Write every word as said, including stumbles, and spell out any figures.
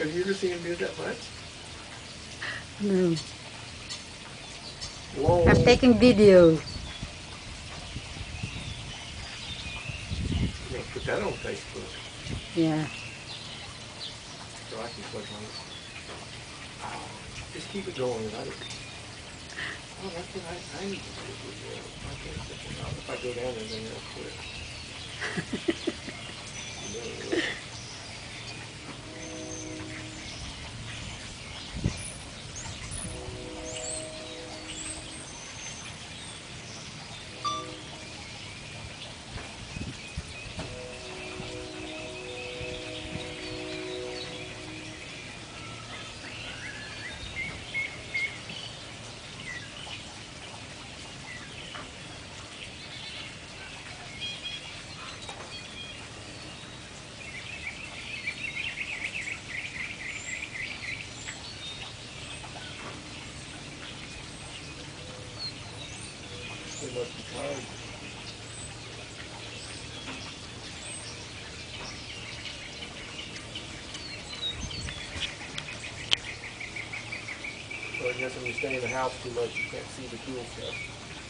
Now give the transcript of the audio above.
Have you ever seen him do that much? No. Whoa. I'm taking video. You're gonna put that on Facebook. Yeah. So I can click on it. Oh, just keep it going. I, oh, that's what I, I need to do. Video. I can't click it out. If I go down there, then it'll quit. No. They must be tired. So I guess when you stay in the house too much, you can't see the cool stuff.